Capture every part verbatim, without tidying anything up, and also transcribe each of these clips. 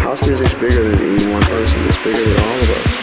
House music's bigger than any one person. It's bigger than all of us.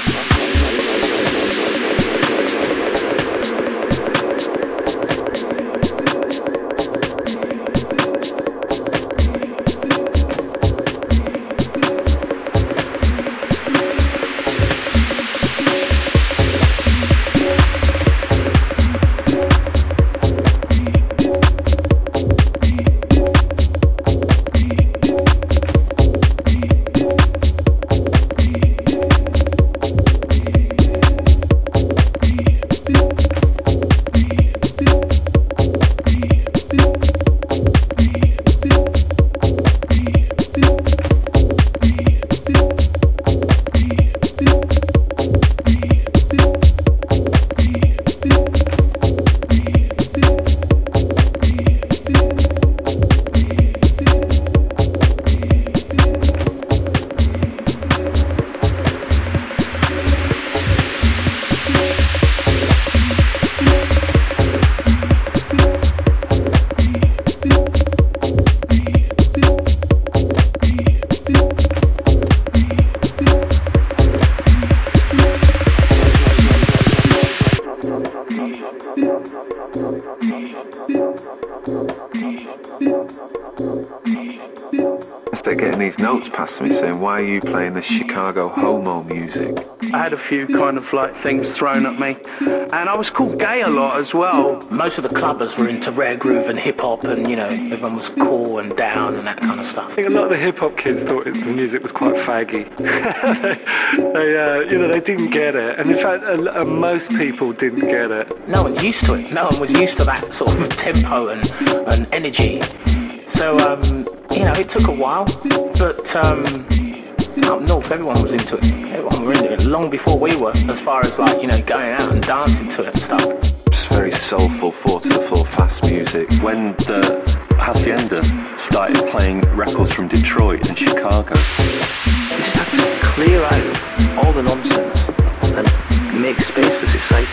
They're getting these notes past me saying, why are you playing this Chicago homo music? I had a few kind of like things thrown at me, and I was called gay a lot as well. Most of the clubbers were into rare groove and hip hop, and you know, everyone was cool and down and that kind of stuff. I think a lot of the hip hop kids thought the music was quite faggy. they, they uh, you know, they didn't get it, and in fact, uh, uh, most people didn't get it. No one's used to it. No one was used to that sort of tempo and, and energy. So, um, you know, it took a while, but um, up north, everyone was into it. Everyone was into it long before we were, as far as like, you know, going out and dancing to it and stuff. It's very soulful, four to the floor, fast music. When the Hacienda started playing records from Detroit and Chicago, you just have to clear out all the nonsense and make space for society.